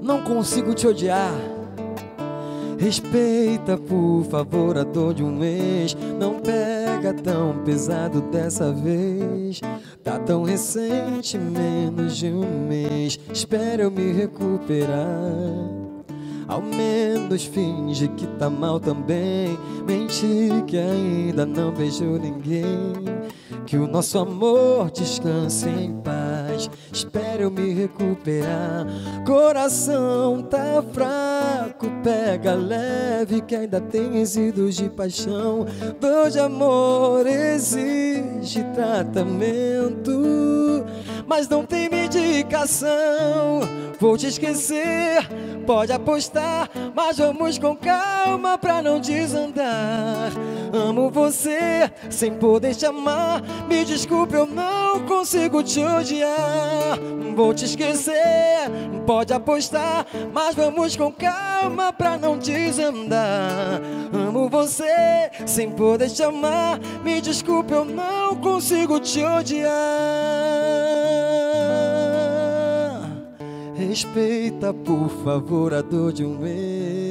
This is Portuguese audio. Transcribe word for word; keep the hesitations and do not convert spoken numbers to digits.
não consigo te odiar. Respeita, por favor, a dor de um ex. Não pega tão pesado dessa vez. Tá tão recente, menos de um mês. Espera eu me recuperar. Ao menos finge que tá mal também. Mente que ainda não beijou ninguém. Que o nosso amor descanse em paz. Espera eu me recuperar. Coração tá fraco, pega leve, que ainda tem resíduos de paixão. Dor de amor exige tratamento, mas não tem medicação. Vou te esquecer, pode apostar, mas vamos com calma pra não desandar. Amo você sem poder te amar. Me desculpe, eu não consigo te odiar. Vou te esquecer, pode apostar, mas vamos com calma pra não desandar. Amo você sem poder te amar. Me desculpe, eu não consigo te odiar. Respeita, por favor, a dor de um ex.